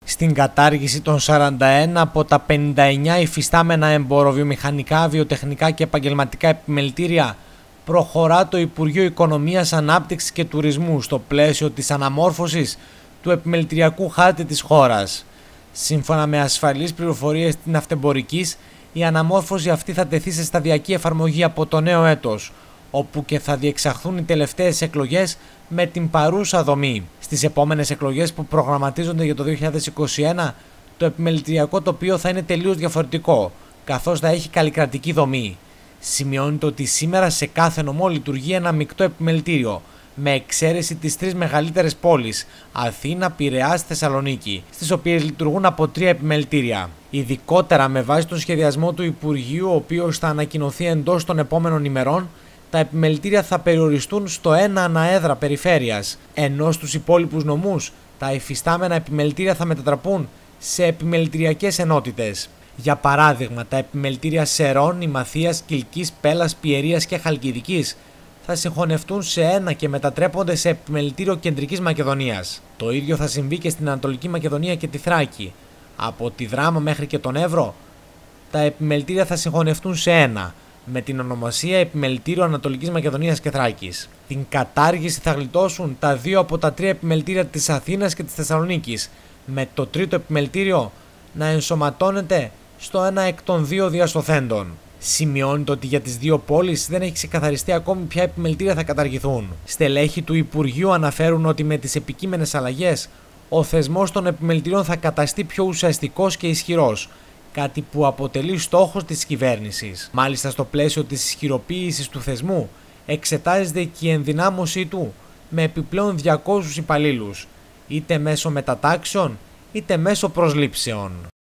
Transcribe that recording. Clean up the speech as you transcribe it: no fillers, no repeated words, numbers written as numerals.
Στην κατάργηση των 41 από τα 59 υφιστάμενα εμποροβιομηχανικά, βιοτεχνικά και επαγγελματικά επιμελητήρια προχωρά το Υπουργείο Οικονομίας, Ανάπτυξης και Τουρισμού στο πλαίσιο της αναμόρφωσης του επιμελητηριακού χάρτη της χώρας. Σύμφωνα με ασφαλείς πληροφορίες της Ναυτεμπορικής, η αναμόρφωση αυτή θα τεθεί σε σταδιακή εφαρμογή από το νέο έτος, όπου και θα διεξαχθούν οι τελευταίες εκλογές με την παρούσα δομή. Στις επόμενες εκλογές που προγραμματίζονται για το 2021, το επιμελητηριακό τοπίο θα είναι τελείως διαφορετικό, καθώς θα έχει καλλικρατική δομή. Σημειώνεται ότι σήμερα σε κάθε νομό λειτουργεί ένα μεικτό επιμελητήριο, με εξαίρεση τις τρεις μεγαλύτερες πόλεις, Αθήνα, Πειραιάς, Θεσσαλονίκη, στις οποίες λειτουργούν από 3 επιμελητήρια. Ειδικότερα με βάση τον σχεδιασμό του Υπουργείου, ο οποίος θα ανακοινωθεί εντός των επόμενων ημερών, τα επιμελητήρια θα περιοριστούν στο 1 αναέδρα περιφέρειας, ενώ στους υπόλοιπους νομούς τα υφιστάμενα επιμελητήρια θα μετατραπούν σε επιμελητηριακές ενότητες. Για παράδειγμα, τα επιμελητήρια Σερών, Ημαθίας, Κιλκής, Πέλας, Πιερίας και Χαλκιδικής θα συγχωνευτούν σε ένα και μετατρέπονται σε επιμελητήριο Κεντρικής Μακεδονίας. Το ίδιο θα συμβεί και στην Ανατολική Μακεδονία και τη Θράκη. Από τη Δράμα μέχρι και τον Εύρο, τα επιμελητήρια θα συγχωνευτούν σε ένα, με την ονομασία Επιμελητήριο Ανατολικής Μακεδονίας και Θράκης. Την κατάργηση θα γλιτώσουν τα 2 από τα 3 επιμελητήρια της Αθήνας και της Θεσσαλονίκης, με το τρίτο επιμελητήριο να ενσωματώνεται στο ένα εκ των 2 διασωθέντων. Σημειώνεται ότι για τις 2 πόλεις δεν έχει ξεκαθαριστεί ακόμη ποια επιμελητήρια θα καταργηθούν. Στελέχη του Υπουργείου αναφέρουν ότι με τις επικείμενες αλλαγές, ο θεσμός των επιμελητηρίων θα καταστεί πιο ουσιαστικός και ισχυρός, κάτι που αποτελεί στόχος της κυβέρνησης. Μάλιστα, στο πλαίσιο της ισχυροποίησης του θεσμού, εξετάζεται και η ενδυνάμωσή του με επιπλέον 200 υπαλλήλους, είτε μέσω μετατάξεων είτε μέσω προσλήψεων.